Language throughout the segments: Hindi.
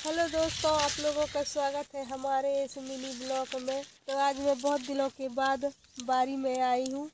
हेलो दोस्तों, आप लोगों का स्वागत है हमारे इस मिनी ब्लॉग में। तो आज मैं बहुत दिनों के बाद बारी में आई हूँ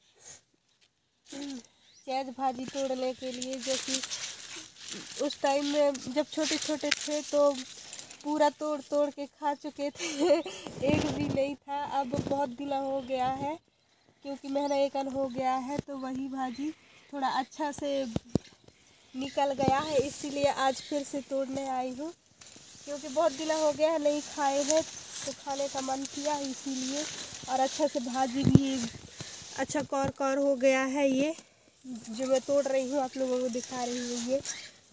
प्याज भाजी तोड़ने के लिए, जो कि उस टाइम में जब छोटे छोटे थे तो पूरा तोड़ तोड़ के खा चुके थे एक भी नहीं था। अब बहुत दिना हो गया है क्योंकि महीना एक अन हो गया है, तो वही भाजी थोड़ा अच्छा से निकल गया है, इसीलिए आज फिर से तोड़ने आई हूँ क्योंकि बहुत दिना हो गया है नहीं खाए हैं, तो खाने का मन किया इसीलिए। और अच्छा से भाजी भी अच्छा कौर कौर हो गया है। ये जो मैं तोड़ रही हूँ आप लोगों को दिखा रही हूँ, ये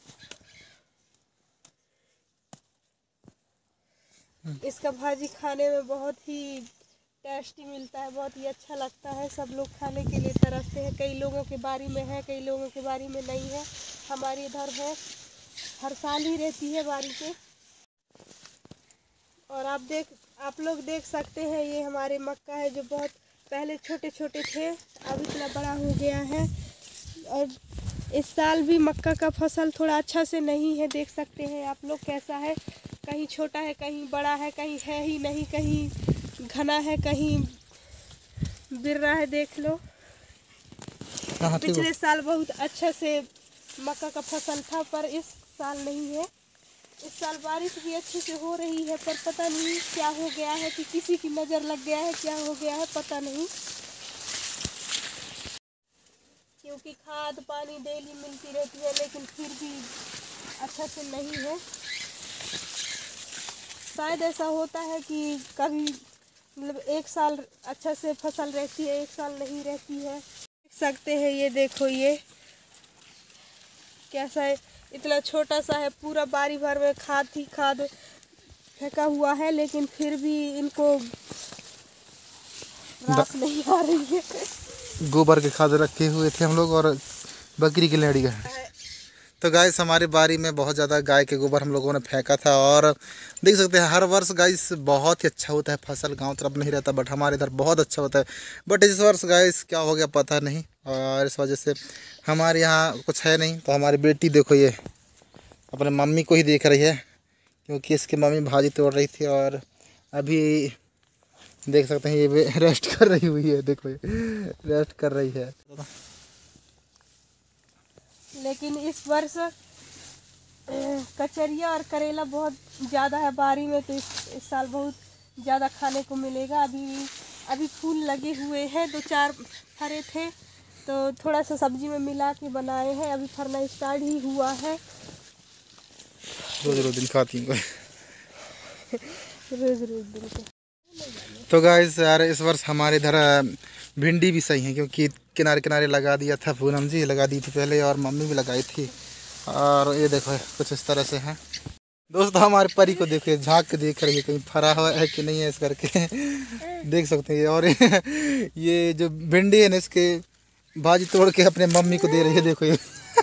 इसका भाजी खाने में बहुत ही टेस्टी मिलता है, बहुत ही अच्छा लगता है। सब लोग खाने के लिए तरसते हैं। कई लोगों के बारी में है, कई लोगों के बारी में नहीं है। हमारी इधर है, हर साल ही रहती है बारी पे। और आप लोग देख सकते हैं, ये हमारे मक्का है जो बहुत पहले छोटे छोटे थे, अब इतना बड़ा हो गया है। और इस साल भी मक्का का फसल थोड़ा अच्छा से नहीं है, देख सकते हैं आप लोग कैसा है। कहीं छोटा है, कहीं बड़ा है, कहीं है ही नहीं, कहीं घना है, कहीं गिर रहा है, देख लो। पिछले साल बहुत अच्छा से मक्का का फसल था, पर इस साल नहीं है। इस साल बारिश भी अच्छे से हो रही है, पर पता नहीं क्या हो गया है, कि किसी की नज़र लग गया है, क्या हो गया है पता नहीं। क्योंकि खाद पानी डेली मिलती रहती है, लेकिन फिर भी अच्छा से नहीं है। शायद ऐसा होता है कि कभी मतलब एक साल अच्छा से फसल रहती है, एक साल नहीं रहती है। देख सकते हैं, ये देखो ये कैसा है, इतना छोटा सा है, पूरा बारी भर में खाद ही खाद फेंका हुआ है, लेकिन फिर भी इनको रास नहीं आ रही है। गोबर के खाद रखे हुए थे हम लोग और बकरी की लेड़ी का। तो गाइस हमारी बारी में बहुत ज़्यादा गाय के गोबर हम लोगों ने फेंका था, और देख सकते हैं हर वर्ष गाइस बहुत ही अच्छा होता है फसल। गांव तरफ नहीं रहता, बट हमारे इधर बहुत अच्छा होता है। बट इस वर्ष गाइस क्या हो गया पता नहीं, और इस वजह से हमारे यहाँ कुछ है नहीं। तो हमारी बेटी देखो, ये अपने मम्मी को ही देख रही है, क्योंकि इसकी मम्मी भाजी तोड़ रही थी, और अभी देख सकते हैं ये रेस्ट कर रही हुई है। देखो ये रेस्ट कर रही है। लेकिन इस वर्ष कचरिया और करेला बहुत ज़्यादा है बारी में, तो इस साल बहुत ज़्यादा खाने को मिलेगा। अभी फूल लगे हुए हैं, 2-4 फरे थे, तो थोड़ा सा सब्जी में मिला के बनाए हैं। अभी फरना स्टार्ट ही हुआ है। रोज रोज दिन खाती हूँ रोज रोज दिन के। तो गाइस यार इस वर्ष हमारे इधर भिंडी भी सही है, क्योंकि किनारे किनारे लगा दिया था। पूनम जी लगा दी थी पहले, और मम्मी भी लगाई थी। और ये देखो कुछ इस तरह से है। दोस्तों हमारे परी को देखो, झांक के देख रही है कहीं फरा हुआ है कि नहीं है, इस करके देख सकते हैं। और ये जो भिंडी है ना, इसके भाजी तोड़ के अपने मम्मी को दे रही है। देखो ये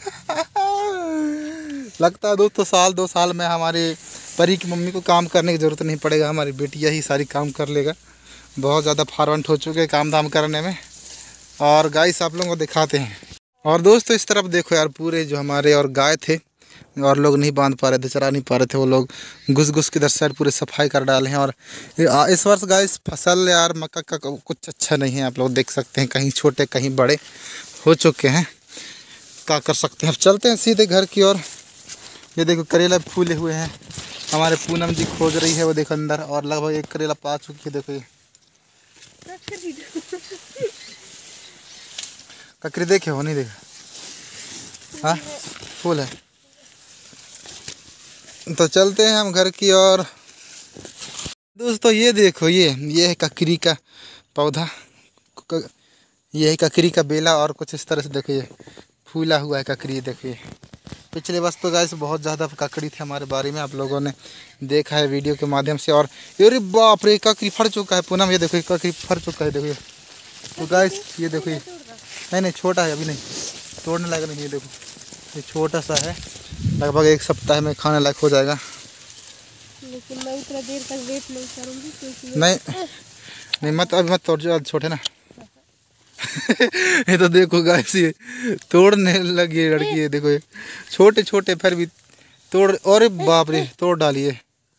लगता है दोस्तों 2 साल में हमारे परी की मम्मी को काम करने की ज़रूरत नहीं पड़ेगा, हमारी बेटिया ही सारी काम कर लेगा। बहुत ज़्यादा फारवेंट हो चुके हैं काम धाम करने में। और गाइस आप लोगों को दिखाते हैं। और दोस्तों इस तरफ देखो यार, पूरे जो हमारे और गाय थे और लोग नहीं बांध पा रहे थे, चरा नहीं पा रहे थे, वो लोग घुस घुस के इधर साइड पूरे सफाई कर डाले हैं। और इस वर्ष गाइस फसल यार मक्का का कुछ अच्छा नहीं है। आप लोग देख सकते हैं, कहीं छोटे कहीं बड़े हो चुके हैं। क्या कर सकते हैं, अब चलते हैं सीधे घर की ओर। ये देखो करेला फूले हुए हैं, हमारे पूनम जी खोज रही है, वो देखो अंदर, और लगभग 1 करेला पा चुकी है। देखो ये ककरी देखे हो नहीं देखा? हाँ फूल है। तो चलते हैं हम घर की ओर। दोस्तों ये देखो, ये है ककरी का पौधा, ये है ककरी का बेला, और कुछ इस तरह से देखो ये फूला हुआ है ककरी। देखिए पिछले वर्ष तो गाइस बहुत ज़्यादा ककड़ी थी हमारे बारे में, आप लोगों ने देखा है वीडियो के माध्यम से। और अरे बाप रे, ककड़ी फट चुका है पूनम, ये देखो ककड़ी फट चुका है। देखो तो गाइस ये देखो, ये नहीं छोटा है, अभी नहीं तोड़ने लायक नहीं। ये देखो ये छोटा सा है, लगभग 1 सप्ताह में खाने लायक हो जाएगा। लेकिन मैं इतना देर तक वेट नहीं करूँगी, क्योंकि नहीं मत अभी मत तोड़, जो छोटे ना ये तो देखो गाइस ये तोड़ने लगी लड़की है। देखो ये छोटे छोटे फिर भी तोड़, और बाप रे तोड़ डालिए।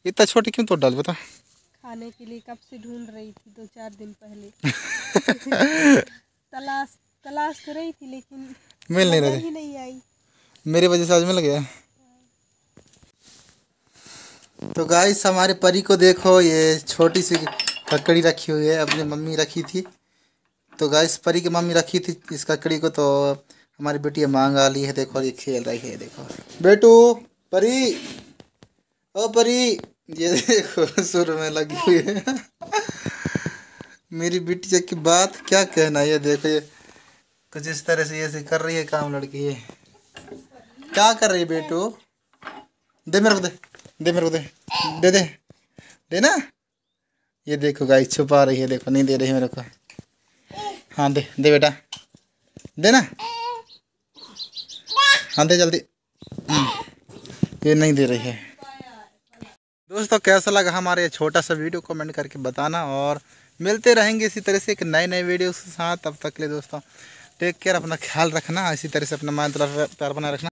इतना छोटे क्यों तोड़ डाल बता। खाने के लिए कब से ढूंढ रही थी, 2-4 दिन पहले। तलाश तो रही थी लेकिन मिल नहीं रही, ही नहीं आई। मेरी वजह से आज मिल गया। तो गाइस हमारे परी को देखो, ये छोटी सी ककड़ी रखी हुई है, अपनी मम्मी रखी थी। तो गाइस परी की मम्मी रखी थी इस ककड़ी को, तो हमारी बेटी मांग आ ली है। देखो ये खेल रही है, देखो बेटू परी, ओ परी, ये देखो सुर में लगी हुई है। मेरी बिटिया की बात क्या कहना। ये देखो ये कुछ इस तरह से ऐसे कर रही है काम लड़की। ये क्या कर रही है बेटू, दे मेरे को, दे मेरे को, दे दे दे ना। ये देखो गाइस छुपा रही है, देखो नहीं दे रही है मेरे को। हाँ दे दे बेटा, दे ना, हाँ दे जल्दी। ये नहीं दे रही है। दोस्तों कैसा लगा हमारे छोटा सा वीडियो, कमेंट करके बताना, और मिलते रहेंगे इसी तरह से एक नए नए वीडियो के साथ। तब तक के लिए दोस्तों टेक केयर, अपना ख्याल रखना, इसी तरह से अपना मान प्यार बनाए रखना।